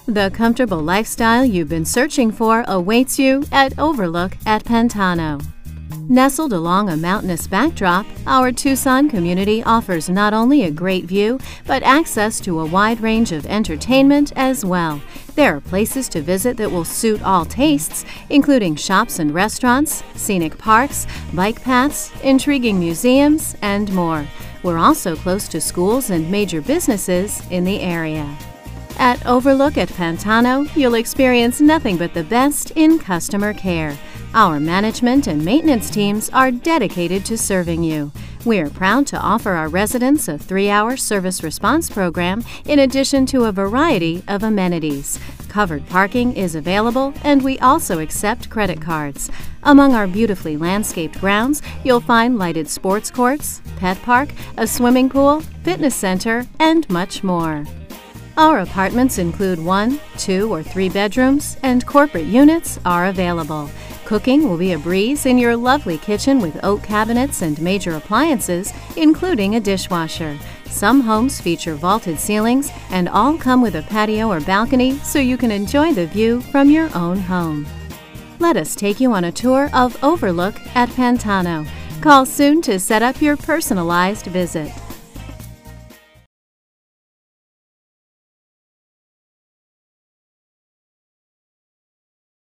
The comfortable lifestyle you've been searching for awaits you at Overlook at Pantano. Nestled along a mountainous backdrop, our Tucson community offers not only a great view, but access to a wide range of entertainment as well. There are places to visit that will suit all tastes, including shops and restaurants, scenic parks, bike paths, intriguing museums, and more. We're also close to schools and major businesses in the area. At Overlook at Pantano, you'll experience nothing but the best in customer care. Our management and maintenance teams are dedicated to serving you. We are proud to offer our residents a 3-hour service response program in addition to a variety of amenities. Covered parking is available, and we also accept credit cards. Among our beautifully landscaped grounds, you'll find lighted sports courts, pet park, a swimming pool, fitness center, and much more. Our apartments include 1, 2, or 3 bedrooms, and corporate units are available. Cooking will be a breeze in your lovely kitchen with oak cabinets and major appliances, including a dishwasher. Some homes feature vaulted ceilings, and all come with a patio or balcony so you can enjoy the view from your own home. Let us take you on a tour of Overlook at Pantano. Call soon to set up your personalized visit.